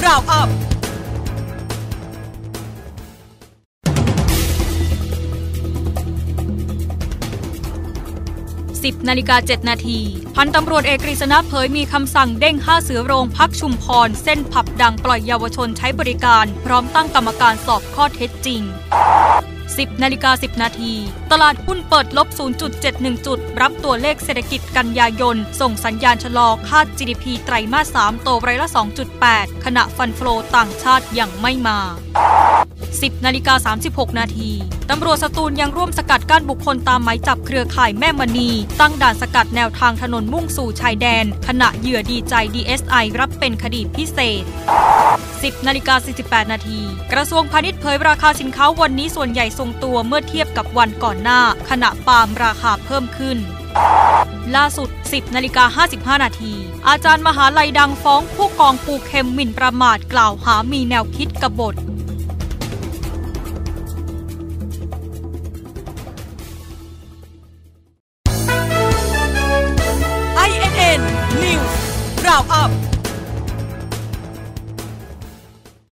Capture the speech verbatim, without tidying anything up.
Round Upสิบนาฬิกาเจ็ดนาทีพันตำรวจเอกกฤษณะเผยมีคำสั่งเด้งห้าเสือโรงพักชุมพรเส้นผับดังปล่อยเยาวชนใช้บริการพร้อมตั้งกรรมการสอบข้อเท็จจริงสิบนาฬิกาสิบนาทีตลาดหุ้นเปิดลบ ศูนย์จุดเจ็ดหนึ่ง จุดรับตัวเลขเศรษฐกิจกันยายนส่งสัญญาณชะลอคาด จี ดี พี ไตรมาสสามโตร้อยละ สองจุดแปด ขณะฟันโฟลต่างชาติยังไม่มาสิบนาฬิกาสามสิบหกนาทีตำรวจสตูลยังร่วมสกัดกั้นบุคคลตามหมายจับเครือข่ายแม่มณีตั้งด่านสกัดแนวทางถนนมุ่งสู่ชายแดนขณะเหยื่อดีใจ ดี เอส ไอ รับเป็นคดีพิเศษสิบนาฬิกาสี่สิบแปดนาทีกระทรวงพาณิชย์เผยราคาสินค้าวันนี้ส่วนใหญ่ทรงตัวเมื่อเทียบกับวันก่อนหน้าขณะปาล์มราคาเพิ่มขึ้นล่าสุดสิบนาฬิกาห้าสิบห้านาทีอาจารย์มหาลัยดังฟ้องผู้กองปูเข็มหมิ่นประมาทกล่าวหามีแนวคิดกบฏไอ เอ็น เอ็น News Round Up